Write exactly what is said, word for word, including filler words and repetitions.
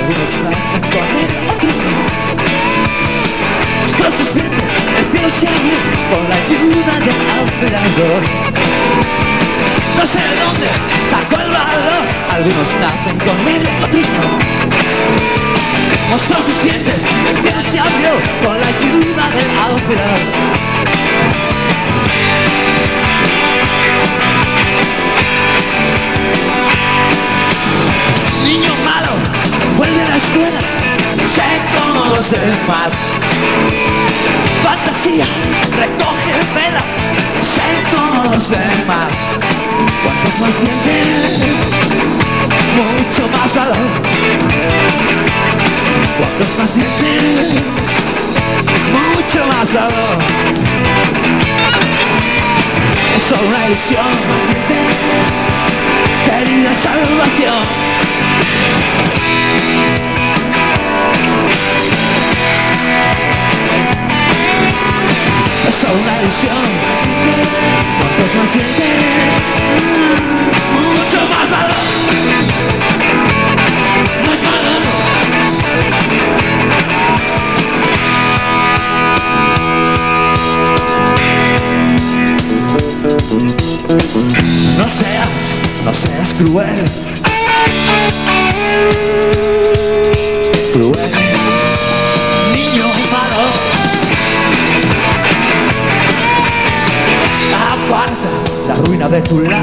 algunos nacen con él, otros no. Mostró sus dientes, el cielo se abrió con la ayuda del alfredador. No sé de dónde sacó el valor, algunos nacen con él, otros no. Mostró sus dientes, el cielo se abrió con la ayuda del alfredador. Niño malo, vuelve a la escuela, sé como los demás. Fantasía, recoge velas, sé como los demás. Cuantos más sientes, mucho más valor. Cuantos más sientes, mucho más valor. Es solo una ilusión, más sientes, querida salvación. Es solo una ilusión, cuantos más sientes, mucho más valor, más valor. No seas, no seas cruel, cruel, niño malo. Aparta la ruina de tu lado.